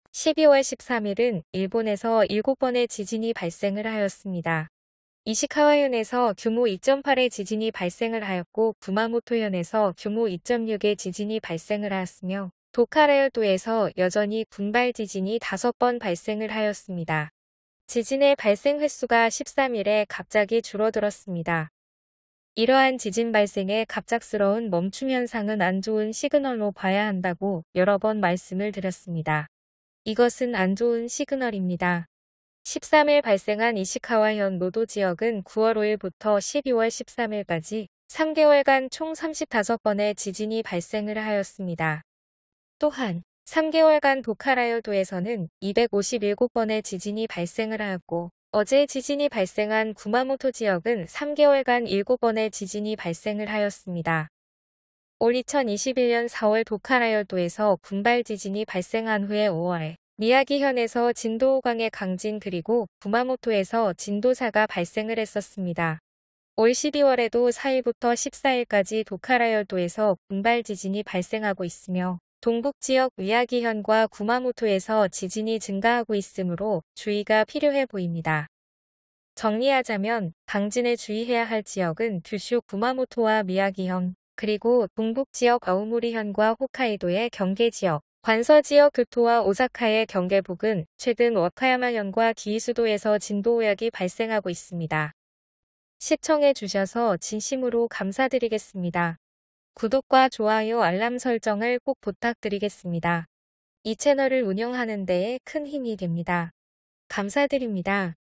12월 13일은 일본에서 7번의 지진이 발생을 하였습니다. 이시카와현에서 규모 2.8의 지진이 발생을 하였고 구마모토현에서 규모 2.6의 지진이 발생을 하였으며 도카라열도에서 여전히 군발 지진이 5번 발생을 하였습니다. 지진의 발생 횟수가 13일에 갑자기 줄어들었습니다. 이러한 지진 발생의 갑작스러운 멈춤 현상은 안 좋은 시그널로 봐야 한다고 여러 번 말씀을 드렸습니다. 이것은 안 좋은 시그널입니다. 13일 발생한 이시카와현 노도 지역은 9월 5일부터 12월 13일까지 3개월간 총 35번의 지진이 발생을 하였습니다. 또한 3개월간 도카라열도에서는 257번의 지진이 발생을 하였고 어제 지진이 발생한 구마모토 지역은 3개월간 7번의 지진이 발생을 하였습니다. 올 2021년 4월 도카라열도에서 군발 지진이 발생한 후에 5월에 미야기현에서 진도 5강의 강진 그리고 구마모토에서 진도 4가 발생을 했었습니다. 올 12월에도 4일부터 14일까지 도카라열도에서 군발 지진이 발생하고 있으며 동북지역 미야기현과 구마모토에서 지진이 증가하고 있으므로 주의가 필요해 보입니다. 정리하자면 강진에 주의해야 할 지역은 규슈 구마모토와 미야기현, 그리고 동북지역 아오모리현과 홋카이도의 경계지역, 관서지역 교토와 오사카의 경계북은 최근 와카야마현과 기이수도에서 진도 5약이 발생하고 있습니다. 시청해 주셔서 진심으로 감사드리겠습니다. 구독과 좋아요 알람 설정을 꼭 부탁드리겠습니다. 이 채널을 운영하는 데에 큰 힘이 됩니다. 감사드립니다.